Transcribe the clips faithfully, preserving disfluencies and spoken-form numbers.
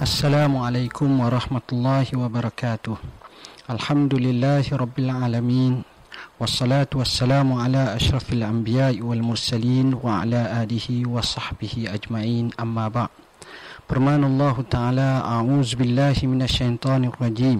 Assalamualaikum warahmatullahi wabarakatuh. Alhamdulillahi rabbil alamin. Wassalatu wassalamu ala ashrafil anbiya'i wal mursalin wa ala alihi wa sahbihi ajma'in, amma ba'. Firmanallahu ta'ala, a'udzu billahi minasyaitonir rajim.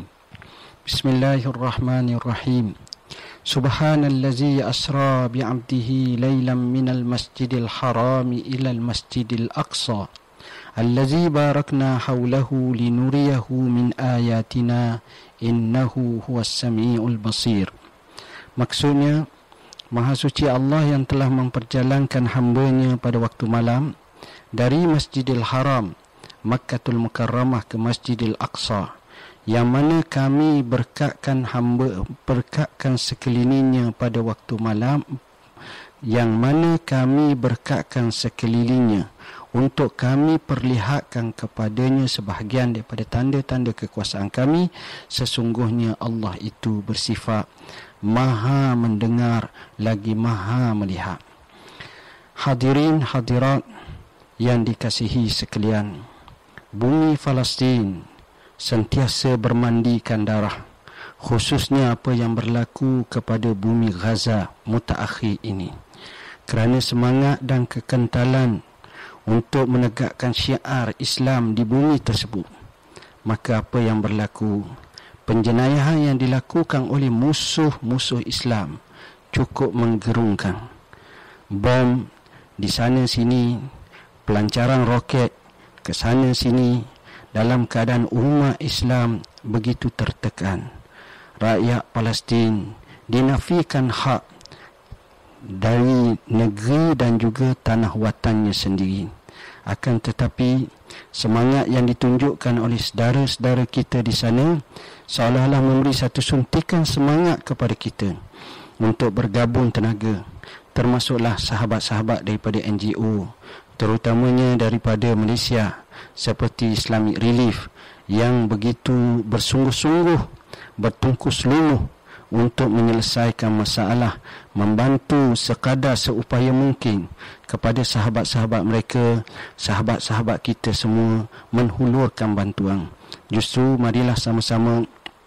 Bismillahirrahmanirrahim. Subhanallazi asra bi'abdihi laylan minal masjidil harami ilal masjidil aqsa allazi barakna hawlahu linuriyahu min ayatina innahu huwas samiul basir. Maksudnya, Maha Suci Allah yang telah memperjalankan hamba-Nya pada waktu malam dari Masjidil Haram Makkatul Mukarramah ke Masjidil Aqsa, yang mana kami berkatkan hamba berkatkan sekelilingnya pada waktu malam, yang mana kami berkatkan sekelilingnya untuk kami perlihatkan kepadanya sebahagian daripada tanda-tanda kekuasaan kami. Sesungguhnya Allah itu bersifat Maha mendengar lagi Maha melihat. Hadirin hadirat yang dikasihi sekalian, bumi Palestin sentiasa bermandikan darah, khususnya apa yang berlaku kepada bumi Gaza mutaakhir ini. Kerana semangat dan kekentalan untuk menegakkan syiar Islam di bumi tersebut, maka apa yang berlaku, penjenayahan yang dilakukan oleh musuh-musuh Islam cukup menggerungkan. Bom di sana sini, pelancaran roket ke sana sini, dalam keadaan umat Islam begitu tertekan. Rakyat Palestin dinafikan hak dari negeri dan juga tanah watannya sendiri. Akan tetapi semangat yang ditunjukkan oleh saudara-saudara kita di sana seolah-olah memberi satu suntikan semangat kepada kita untuk bergabung tenaga, termasuklah sahabat-sahabat daripada N G O, terutamanya daripada Malaysia seperti Islamic Relief, yang begitu bersungguh-sungguh bertungkus lunuh untuk menyelesaikan masalah, membantu sekadar seupaya mungkin kepada sahabat-sahabat mereka, sahabat-sahabat kita semua menghulurkan bantuan. Justru marilah sama-sama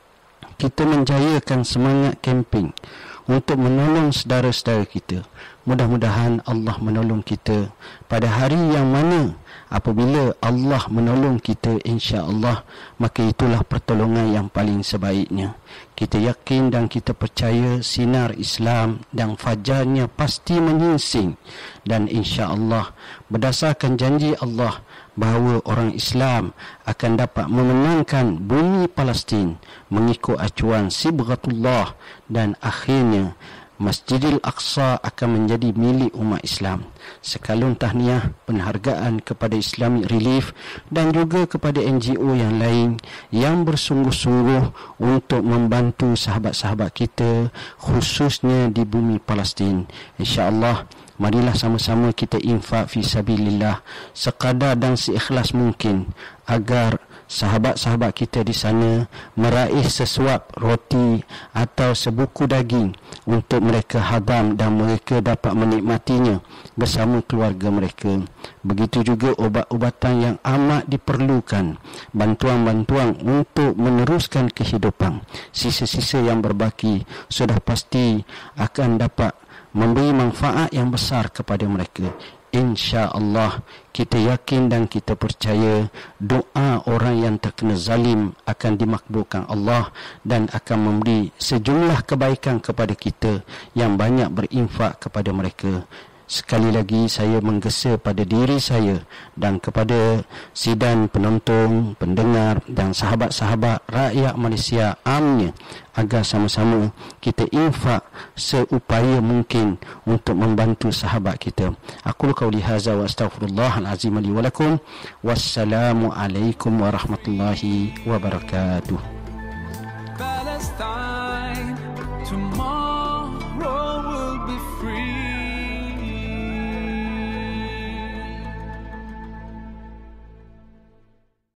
kita menjayakan semangat kempen untuk menolong saudara-saudara kita. Mudah-mudahan Allah menolong kita pada hari yang mana apabila Allah menolong kita, insya-Allah, maka itulah pertolongan yang paling sebaiknya. Kita yakin dan kita percaya sinar Islam dan fajarnya pasti menyingsing, dan insya-Allah berdasarkan janji Allah bahawa orang Islam akan dapat memenangkan bumi Palestin mengikut acuan Sibghatullah, dan akhirnya Masjidil Aqsa akan menjadi milik umat Islam. Sekalung tahniah penghargaan kepada Islamic Relief dan juga kepada N G O yang lain yang bersungguh-sungguh untuk membantu sahabat-sahabat kita, khususnya di bumi Palestin. InsyaAllah, marilah sama-sama kita infak fi sabilillah sekadar dan seikhlas mungkin, agar sahabat-sahabat kita di sana meraih sesuap roti atau sebuku daging untuk mereka hadam dan mereka dapat menikmatinya bersama keluarga mereka. Begitu juga obat-obatan yang amat diperlukan, bantuan-bantuan untuk meneruskan kehidupan. Sisa-sisa yang berbaki sudah pasti akan dapat memberi manfaat yang besar kepada mereka. InsyaAllah, kita yakin dan kita percaya doa orang yang terkena zalim akan dimakbulkan Allah dan akan memberi sejumlah kebaikan kepada kita yang banyak berinfak kepada mereka. Sekali lagi saya menggesa pada diri saya dan kepada sidang penonton, pendengar dan sahabat-sahabat rakyat Malaysia amnya, agar sama-sama kita infak seupaya mungkin untuk membantu sahabat kita. Aku qauli hadza wa astaghfirullahal azim li wa lakum. Wassalamu alaikum warahmatullahi wabarakatuh.